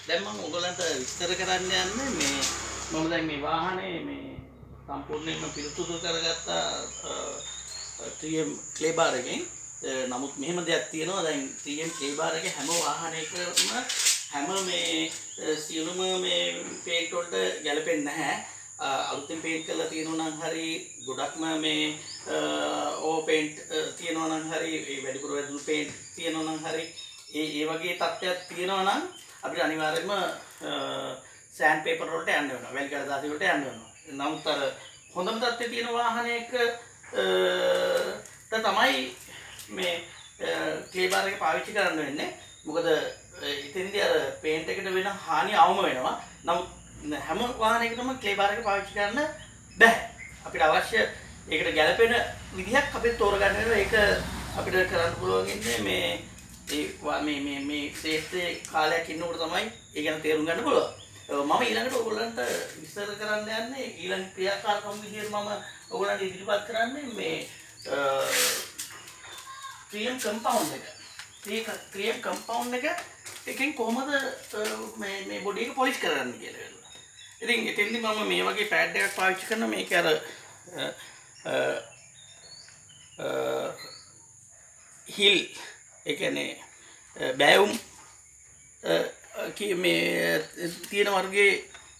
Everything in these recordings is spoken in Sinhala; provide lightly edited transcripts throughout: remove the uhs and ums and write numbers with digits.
දැන් මම ඔයගලන්ට විස්තර කරන්න යන්නේ මේ මම දැන් මේ වාහනේ මේ සම්පූර්ණයෙන්ම පිරිසුදු කරගත්ත 3M clay bar එකෙන් නමුත් මෙහෙම දෙයක් තියෙනවා දැන් 3M clay bar එකේ හැම වාහනයකම හැම මේ සියලුම මේ පේන්ට් වලට ගැලපෙන්නේ නැහැ. අලුතින් පේන්ට් කරලා තියෙනවා නම් හරි ගොඩක්ම මේ ඕ පේන්ට් තියෙනවා නම් හරි ඒ වැඩිපුර වැදුණු පේන්ට් තියෙනවා නම් හරි ඒ වගේ තත්ත්වයක් තියෙනවා නම් අපිට අනිවාර්යයෙන්ම සෑන්ඩ් පේපර් වලට යන්න වෙනවා. වැලි කඩදාසි වලට යන්න වෙනවා. නමුත් අර හොඳම තත්ත්වයේ තියෙන වාහනයක තමයි මේ ක්ලේ බාර් එක පාවිච්චි කරන්න වෙන්නේ. මොකද ඉතින්දී අර පේන්ට් එකට වෙන හානිය අවම වෙනවා. නමුත් හැම වාහනයකටම ක්ලේ බාර් එක පාවිච්චි කරන්න බෑ. අපිට අවශ්‍ය ඒකට ගැළපෙන විදිහක් අපිට තෝරගන්න වෙනවා. ඒක අපිට කරන්න පුළුවන් ඉන්නේ මේ ශ්‍රේෂ්ඨ කාලයක් ඉන්නකොට තමයි ඒ ගැන තේරුම් ගන්න පුළුවන්. මම ඊළඟට ඔයගොල්ලන්ට විස්තර කරන්න යන්නේ ඊළඟ ක්‍රියාකාරකම් විදිහට මම ඔයගොල්ලන්ට ඉදිරිපත් කරන්නේ මේ 3M compound එක. 3M compound එකෙන් කොහොමද මේ බොඩි එක පොලිෂ් කරන්නේ කියලා. ඉතින් එතෙන්දි මම මේ වගේ පෑඩ් එකක් පාවිච්චි කරනවා. මේක අර හිල් ඒ කියන්නේ බෑවුම් මේ තියෙන වර්ගයේ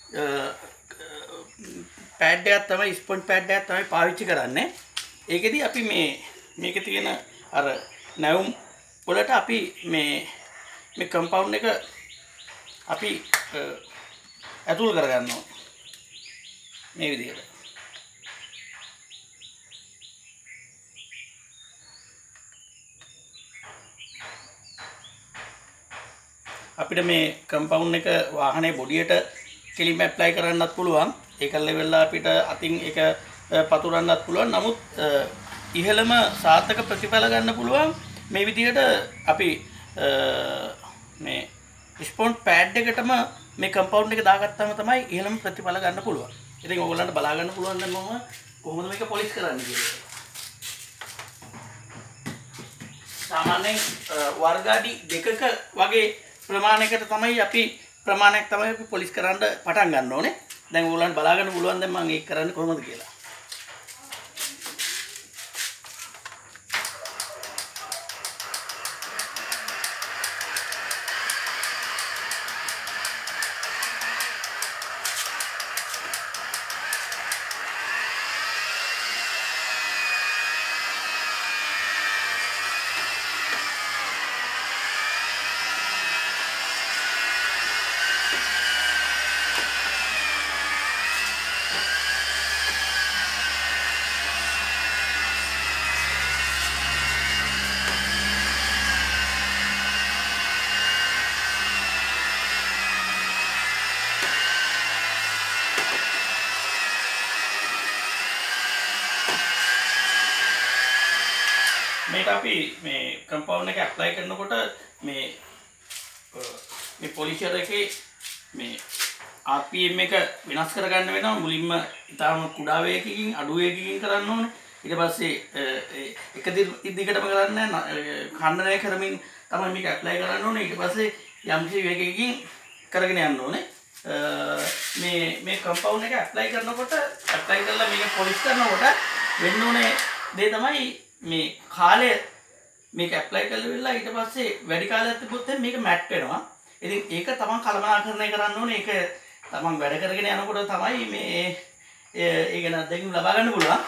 පෑඩ් එකක් තමයි ස්පොන්ජ් පෑඩ් එකක් තමයි පාවිච්චි කරන්නේ. ඒකෙදි අපි මේකේ තියෙන අර නැවුම් වලට අපි මේ කම්පවුන්ඩ් එක අපි ඇතුල් කරගන්නවා මේ විදිහට. අපිට මේ කම්පවුන්ඩ් එක වාහනේ බොඩියට කෙලින්ම ඇප්ලයි කරන්නත් පුළුවන්. ඒකල්ල වෙලා අපිට අතින් ඒක පතුරන්නත් පුළුවන්. නමුත් ඉහළම සාර්ථක ප්‍රතිඵල ගන්න පුළුවන් මේ විදිහට අපි මේ ස්පොන්ජ් පෑඩ් එකටම මේ කම්පවුන්ඩ් එක දාගත්තාම තමයි ඉහළම ප්‍රතිඵල ගන්න පුළුවන්. ඉතින් ඔයගොල්ලන්ට බලා ගන්න පුළුවන් දැන් මම කොහොමද මේක පොලිෂ් කරන්නේ කියලා. සාමාන්‍යයෙන් වර්ග අඩි 2ක වගේ ප්‍රමාණයකට තමයි අපි පොලිෂ් කරන්න පටන් ගන්න ඕනේ. දැන් ඔයගොල්ලන්ට බලා ගන්න පුළුවන් දැන් මම ඒක කරන්නේ කොහොමද කියලා. මේක අපි මේ කම්පවුන්ඩ් එක ඇප්ලයි කරනකොට මේ පොලිෂර් එකේ මේ RPM එක වෙනස් කරගන්න වෙනවා. මුලින්ම ඊටාම කුඩා වේගයකින් අඩු වේගයකින් කරන්න ඕනේ. ඊට පස්සේ එක දිගටම කරන්න ඛණ්ඩනය කරමින් තමයි මේක ඇප්ලයි කරන්න ඕනේ. ඊට පස්සේ යම්කිසි වේගයකින් කරගෙන යන්න ඕනේ. මේ කම්පවුන්ඩ් එක ඇප්ලයි කරනකොට ඇප්ලයි කරලා මේක පොලිෂ් කරනකොට වෙන්න ඕනේ දේ තමයි මේ කාලය මේක ඇප්ලයි කරලා වෙලා ඊට පස්සේ වැඩි කාලයක් තිබුත් මේක මැට් වෙනවා. ඉතින් ඒක තමන් කළමනාකරණය කරන්න ඕනේ. ඒක තමන් වැඩ කරගෙන යනකොට තමයි මේ ඒක නැත්නම් ලබා ගන්න පුළුවන්.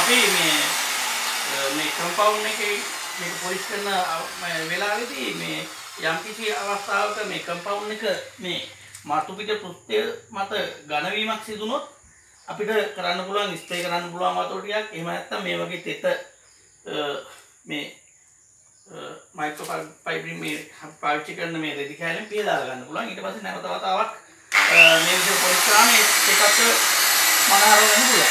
අපි මේ කම්පවුන්ඩ් එකේ මේක පොලිෂ් කරන වෙලාවේදී මේ යම්කිසි අවස්ථාවක මේ කම්පවුන්ඩ් එක මේ මාතු පිට පෘෂ්ඨය මත ඝන වීමක් සිදු වුණොත් අපිට කරන්න පුළුවන් ස්ප්‍රේ කරන්න පුළුවන් වතුර ටිකක් එහෙම නැත්නම් මේ වගේ තෙත මේ මයික්‍රෝ ෆයිබරින් මේ පාවිච්චි කරන මේ රෙදි කෑල්ලෙන් පියදාලා ගන්න පුළුවන්. ඊට පස්සේ නැවත වතාවක් මේ විදිහට පොලිෂ් කරාම ඒකත් මනහර වෙන්න පුළුවන්.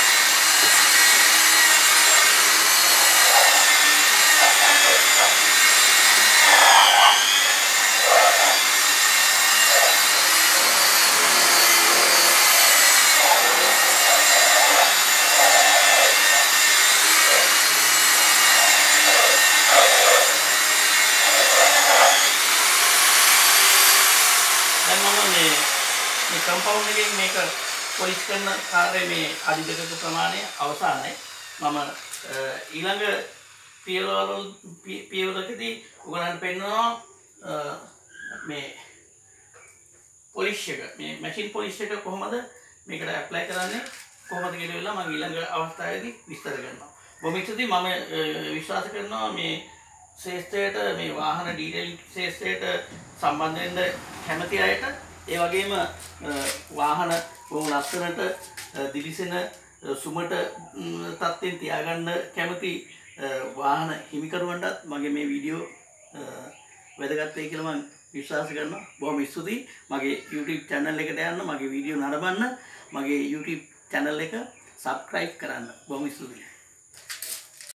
මේ කම්පවුන්ඩ් එකෙන් මේක පොලිෂ් කරන කාර්යය මේ අඩි 2ක ප්‍රමාණය අවසానයි. මම ඊළඟ පියවරකදී ඔයගලන්ට පෙන්නනවා මේ පොලිෂ් එක මේ මැෂින් පොලිෂ් එක කොහොමද මේකට ඇප්ලයි කරන්නේ කොහොමද කියලා මම ඊළඟ අවස්ථාවේදී විස්තර කරනවා. බොහොම ස්තුතියි. මම විශ්වාස කරනවා මේ ශේෂ්ත්‍රයට මේ වාහන ඩීටේලින් ශේෂ්ත්‍රයට සම්බන්ධ වෙන්න කැමති අයට ඒ වගේම වාහන බොහොම ලස්සනට දිලිසෙන සුමට තත්ත්වෙන් තියාගන්න කැමති වාහන හිමිකරුවන්ටත් මගේ මේ වීඩියෝ වැදගත් වෙයි කියලා මම විශ්වාස කරනවා. බොහොම ස්තුතියි. මගේ YouTube channel එකට යන්න, මගේ වීඩියෝ නරඹන්න, මගේ YouTube channel එක subscribe කරන්න. බොහොම ස්තුතියි.